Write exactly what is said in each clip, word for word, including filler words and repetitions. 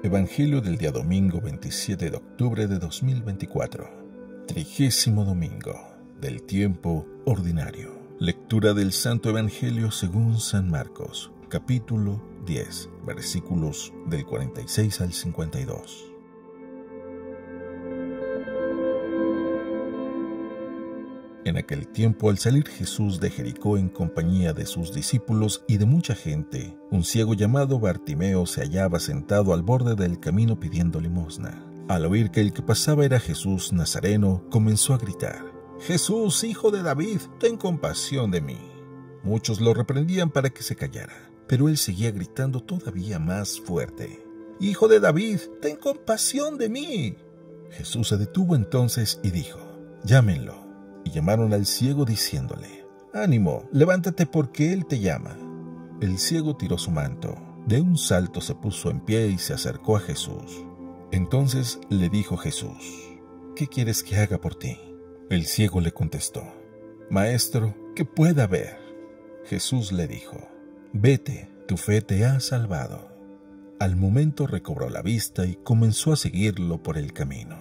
Evangelio del día domingo veintisiete de octubre de dos mil veinticuatro. Trigésimo domingo del tiempo ordinario. Lectura del Santo Evangelio según San Marcos, capítulo diez, versículos del cuarenta y seis al cincuenta y dos. En aquel tiempo, al salir Jesús de Jericó en compañía de sus discípulos y de mucha gente, un ciego llamado Bartimeo se hallaba sentado al borde del camino pidiendo limosna. Al oír que el que pasaba era Jesús Nazareno, comenzó a gritar: «Jesús, hijo de David, ten compasión de mí». Muchos lo reprendían para que se callara, pero él seguía gritando todavía más fuerte: «Hijo de David, ten compasión de mí». Jesús se detuvo entonces y dijo: «Llámenlo». Y llamaron al ciego diciéndole: «Ánimo, levántate porque él te llama». El ciego tiró su manto, de un salto se puso en pie y se acercó a Jesús. Entonces le dijo Jesús: «¿Qué quieres que haga por ti?». El ciego le contestó: «Maestro, que pueda ver». Jesús le dijo: «Vete, tu fe te ha salvado». Al momento recobró la vista y comenzó a seguirlo por el camino.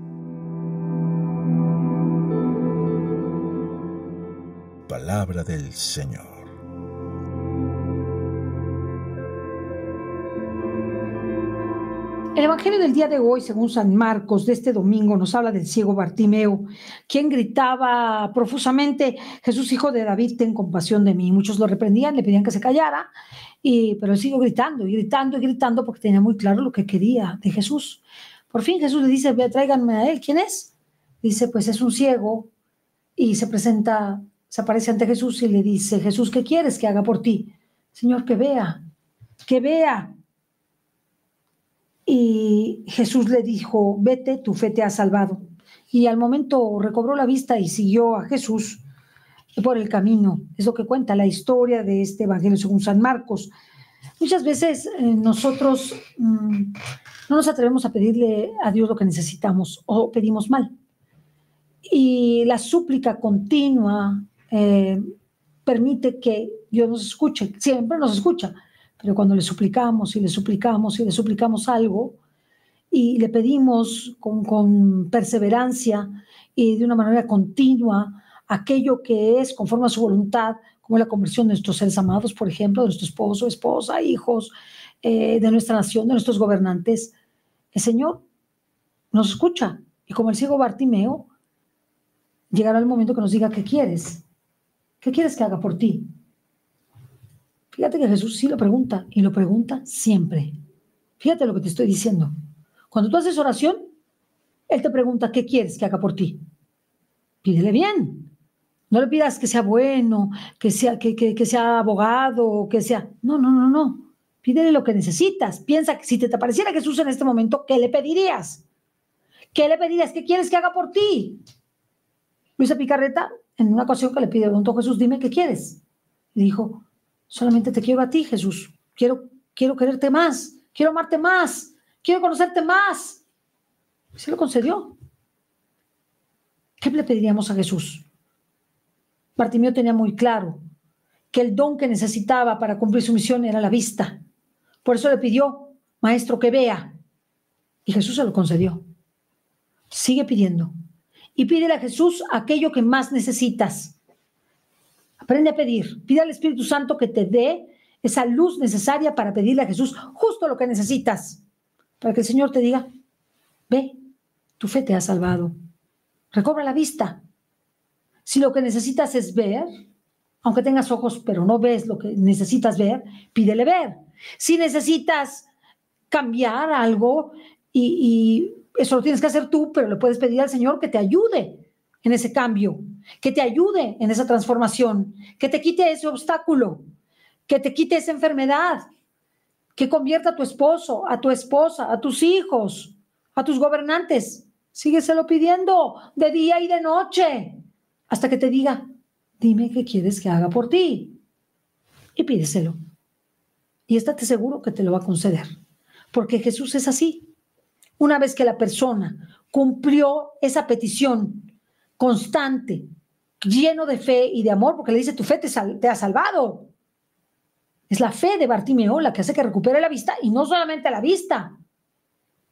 Palabra del Señor. El Evangelio del día de hoy, según San Marcos, de este domingo, nos habla del ciego Bartimeo, quien gritaba profusamente: «Jesús, hijo de David, ten compasión de mí». Muchos lo reprendían, le pedían que se callara, y, pero él siguió gritando y gritando y gritando porque tenía muy claro lo que quería de Jesús. Por fin Jesús le dice: «Ve, tráiganme a él». ¿Quién es? Dice: «Pues es un ciego», y se presenta, se aparece ante Jesús y le dice: «Jesús, ¿qué quieres que haga por ti?». «Señor, que vea, que vea». Y Jesús le dijo: «Vete, tu fe te ha salvado». Y al momento recobró la vista y siguió a Jesús por el camino. Es lo que cuenta la historia de este Evangelio según San Marcos. Muchas veces eh, nosotros mmm, no nos atrevemos a pedirle a Dios lo que necesitamos, o pedimos mal. Y la súplica continua eh, permite que Dios nos escuche. Siempre nos escucha, pero cuando le suplicamos y le suplicamos y le suplicamos algo y le pedimos con, con perseverancia y de una manera continua aquello que es conforme a su voluntad, como la conversión de nuestros seres amados, por ejemplo, de nuestro esposo, esposa, hijos, eh, de nuestra nación, de nuestros gobernantes, el Señor nos escucha. Y como el ciego Bartimeo, llegará el momento que nos diga: ¿qué quieres? ¿Qué quieres que haga por ti? Fíjate que Jesús sí lo pregunta, y lo pregunta siempre. Fíjate lo que te estoy diciendo. Cuando tú haces oración, Él te pregunta: ¿qué quieres que haga por ti? Pídele bien. No le pidas que sea bueno, que sea, que, que, que sea abogado, que sea... No, no, no, no. Pídele lo que necesitas. Piensa que si te apareciera Jesús en este momento, ¿qué le pedirías? ¿Qué le pedirías? ¿Qué quieres que haga por ti? Luisa Picarreta, en una ocasión que le pide a Jesús: «Dime qué quieres». Y dijo: «Solamente te quiero a ti, Jesús. Quiero, quiero quererte más. Quiero amarte más. Quiero conocerte más». Y se lo concedió. ¿Qué le pediríamos a Jesús? Bartimeo tenía muy claro que el don que necesitaba para cumplir su misión era la vista. Por eso le pidió: «Maestro, que vea». Y Jesús se lo concedió. Sigue pidiendo. Y pídele a Jesús aquello que más necesitas. Aprende a pedir. Pide al Espíritu Santo que te dé esa luz necesaria para pedirle a Jesús justo lo que necesitas. Para que el Señor te diga: «Ve, tu fe te ha salvado. Recobra la vista». Si lo que necesitas es ver, aunque tengas ojos pero no ves lo que necesitas ver, pídele ver. Si necesitas cambiar algo y, y eso lo tienes que hacer tú, pero le puedes pedir al Señor que te ayude en ese cambio, que te ayude en esa transformación, que te quite ese obstáculo, que te quite esa enfermedad, que convierta a tu esposo, a tu esposa, a tus hijos, a tus gobernantes. Sígueselo pidiendo de día y de noche hasta que te diga: «Dime qué quieres que haga por ti». Y pídeselo. Y estate seguro que te lo va a conceder, porque Jesús es así. Una vez que la persona cumplió esa petición constante, lleno de fe y de amor, porque le dice: «Tu fe te, sal- te ha salvado». Es la fe de Bartimeo la que hace que recupere la vista, y no solamente la vista,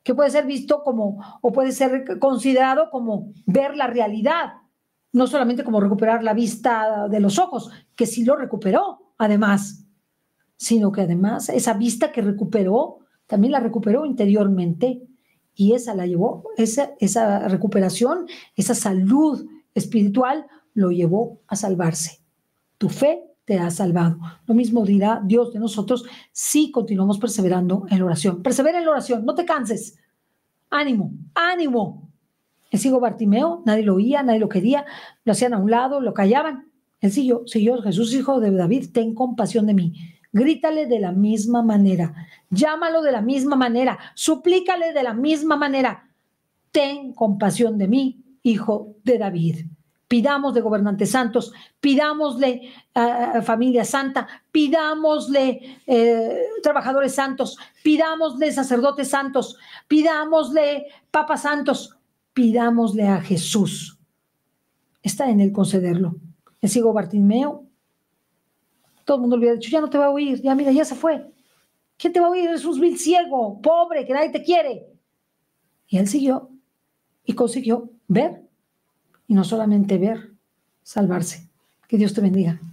que puede ser visto como, o puede ser considerado como ver la realidad, no solamente como recuperar la vista de los ojos, que sí lo recuperó, además, sino que además esa vista que recuperó, también la recuperó interiormente, y esa la llevó, esa, esa recuperación, esa salud espiritual, lo llevó a salvarse. Tu fe te ha salvado. Lo mismo dirá Dios de nosotros si continuamos perseverando en la oración. Persevera en la oración, no te canses. Ánimo, ánimo. El ciego Bartimeo, nadie lo oía, nadie lo quería, lo hacían a un lado, lo callaban. Él siguió, siguió, Jesús, hijo de David, ten compasión de mí. Grítale de la misma manera, llámalo de la misma manera, suplícale de la misma manera. Ten compasión de mí, hijo de David. Pidamos de gobernantes santos, pidámosle uh, familia santa, pidámosle eh, trabajadores santos, pidámosle sacerdotes santos, pidámosle papas santos, pidámosle a Jesús. Está en él concederlo. El ciego Bartimeo, todo el mundo le hubiera dicho, ya no te va a oír, ya mira, ya se fue. ¿Quién te va a oír? Eres un vil ciego, pobre, que nadie te quiere. Y él siguió y consiguió ver. Y no solamente ver, salvarse. Que Dios te bendiga.